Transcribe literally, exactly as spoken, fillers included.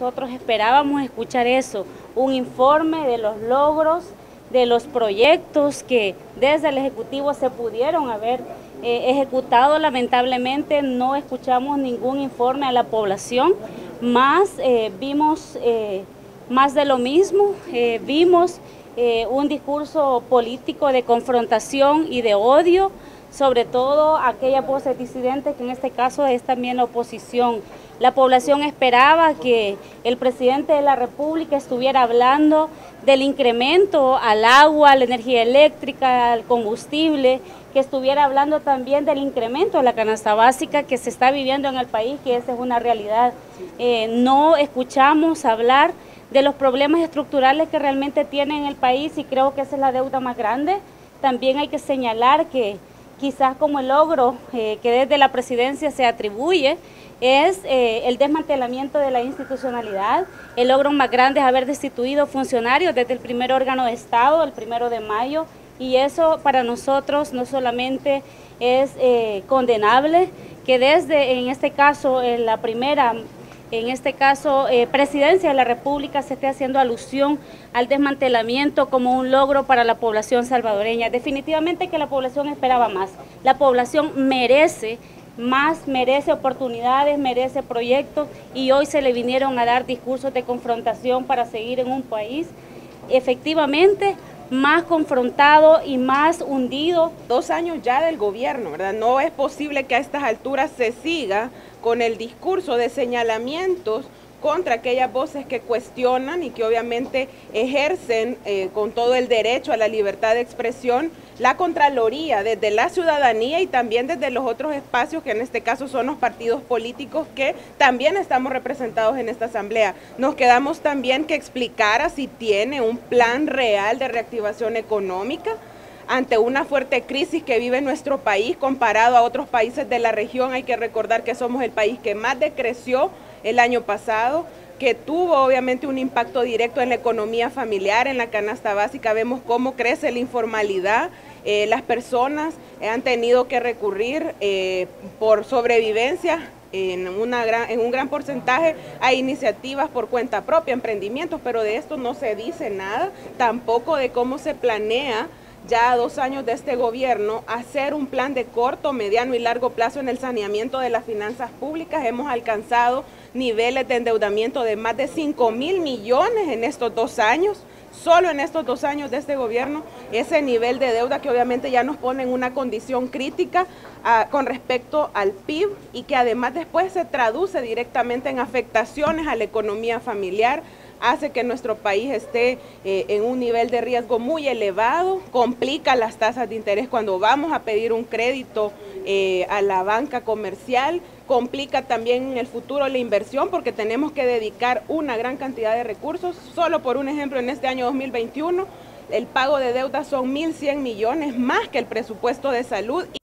nosotros esperábamos escuchar eso, un informe de los logros, de los proyectos que desde el Ejecutivo se pudieron haber eh, ejecutado. Lamentablemente no escuchamos ningún informe a la población, más eh, vimos eh, más de lo mismo, eh, vimos eh, un discurso político de confrontación y de odio, sobre todo aquellas voces disidentes, que en este caso es también la oposición. La población esperaba que el presidente de la República estuviera hablando del incremento al agua, a la energía eléctrica, al combustible, que estuviera hablando también del incremento de la canasta básica que se está viviendo en el país, que esa es una realidad. Eh, no escuchamos hablar de los problemas estructurales que realmente tiene en el país, y creo que esa es la deuda más grande. También hay que señalar que quizás como el logro eh, que desde la presidencia se atribuye es eh, el desmantelamiento de la institucionalidad. El logro más grande es haber destituido funcionarios desde el primer órgano de Estado, el primero de mayo, y eso para nosotros no solamente es eh, condenable, que desde, en este caso, en la primera en este caso, eh, Presidencia de la República se esté haciendo alusión al desmantelamiento como un logro para la población salvadoreña. Definitivamente que la población esperaba más. La población merece más, merece oportunidades, merece proyectos, y hoy se le vinieron a dar discursos de confrontación para seguir en un país efectivamente más confrontado y más hundido. Dos años ya del gobierno, ¿verdad? No es posible que a estas alturas se siga con el discurso de señalamientos contra aquellas voces que cuestionan y que obviamente ejercen eh, con todo el derecho a la libertad de expresión la Contraloría desde la ciudadanía y también desde los otros espacios, que en este caso son los partidos políticos que también estamos representados en esta asamblea. Nos quedamos también que explicara si tiene un plan real de reactivación económica ante una fuerte crisis que vive nuestro país comparado a otros países de la región. Hay que recordar que somos el país que más decreció el año pasado, que tuvo obviamente un impacto directo en la economía familiar, en la canasta básica. Vemos cómo crece la informalidad, eh, las personas han tenido que recurrir eh, por sobrevivencia en, una gran, en un gran porcentaje a iniciativas por cuenta propia, emprendimientos, pero de esto no se dice nada, tampoco de cómo se planea ya a dos años de este gobierno hacer un plan de corto, mediano y largo plazo en el saneamiento de las finanzas públicas. Hemos alcanzado niveles de endeudamiento de más de cinco mil millones en estos dos años, solo en estos dos años de este gobierno, ese nivel de deuda que obviamente ya nos pone en una condición crítica uh, con respecto al P I B, y que además después se traduce directamente en afectaciones a la economía familiar, hace que nuestro país esté eh, en un nivel de riesgo muy elevado, complica las tasas de interés cuando vamos a pedir un crédito eh, a la banca comercial, complica también en el futuro la inversión porque tenemos que dedicar una gran cantidad de recursos. Solo por un ejemplo, en este año dos mil veintiuno, el pago de deuda son mil cien millones más que el presupuesto de salud.